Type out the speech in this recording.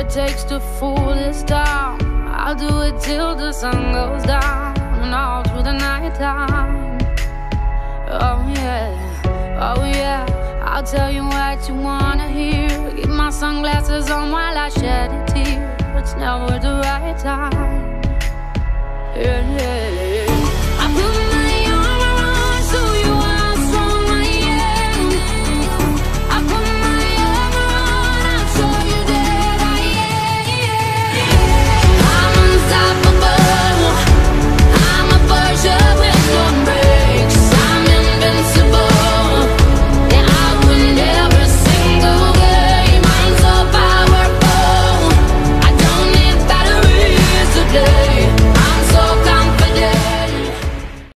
takes to fool this town. I'll do it till the sun goes down and all through the night time. Oh yeah, oh yeah, I'll tell you what you wanna hear. Keep my sunglasses on while I shed a tear. It's never the right time. Yeah, yeah.